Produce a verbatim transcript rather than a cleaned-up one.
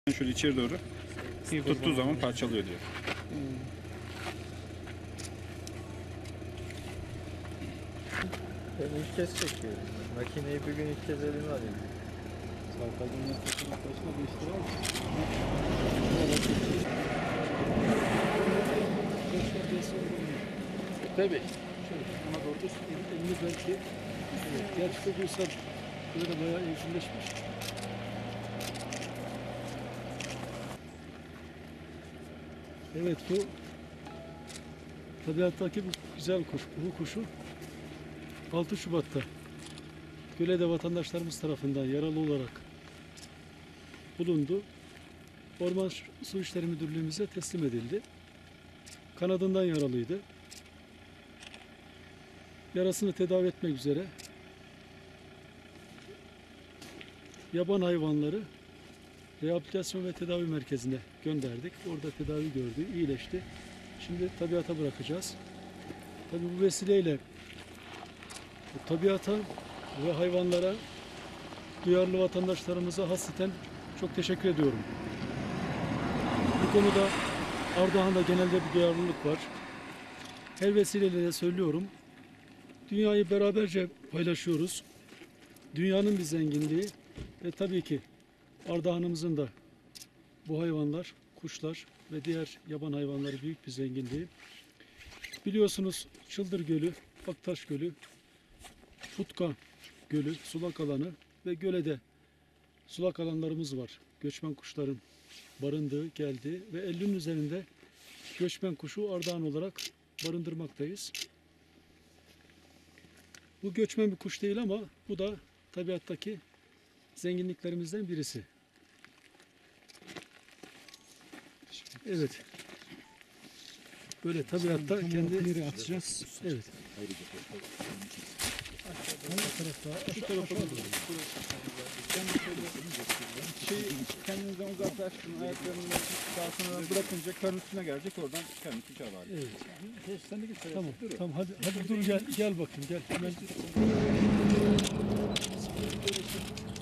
Şöyle içeri doğru tuttuğu zaman parçalıyor diyor. Ben ilk kez çekiyorum. Makineyi bir gün ilk kez elime alayım. Sarkacın yaklaşık başına değiştirir mi? Tabii. Şöyle ona doğru da elini belki evet, gerçekten bu insan böyle bayağı evcilleşmiş. Evet, bu tabiattaki bu güzel kuş. Bu kuşu altı Şubat'ta Göle'de vatandaşlarımız tarafından yaralı olarak bulundu. Orman Su İşleri Müdürlüğümüze teslim edildi. Kanadından yaralıydı. Yarasını tedavi etmek üzere yaban hayvanları rehabilitasyon ve tedavi merkezine gönderdik. Orada tedavi gördü, iyileşti. Şimdi tabiata bırakacağız. Tabii bu vesileyle bu tabiata ve hayvanlara duyarlı vatandaşlarımıza hasreten çok teşekkür ediyorum. Bu konuda Ardahan'da genelde bir duyarlılık var. Her vesileyle de söylüyorum. Dünyayı beraberce paylaşıyoruz. Dünyanın bir zenginliği ve tabii ki Ardahan'ımızın da bu hayvanlar, kuşlar ve diğer yaban hayvanları büyük bir zenginliği. Biliyorsunuz Çıldır Gölü, Aktaş Gölü, Futka Gölü, sulak alanı ve Göle'de sulak alanlarımız var. Göçmen kuşların barındığı, geldiği ve ellinin üzerinde göçmen kuşu Ardahan olarak barındırmaktayız. Bu göçmen bir kuş değil ama bu da tabiattaki zenginliklerimizden birisi. Evet. Böyle tabiatta kendi atacağız. Evet. Hangi tarafta? Şu tarafa doğru. Şey, kendinizden uzaklaştın, ayaklarını daha sonra bırakınca karın üstüne gelecek, oradan karın tutacağı var. Evet. Sen de git. Tamam. Tamam hadi hadi dur gel gel bakayım gel. Hemen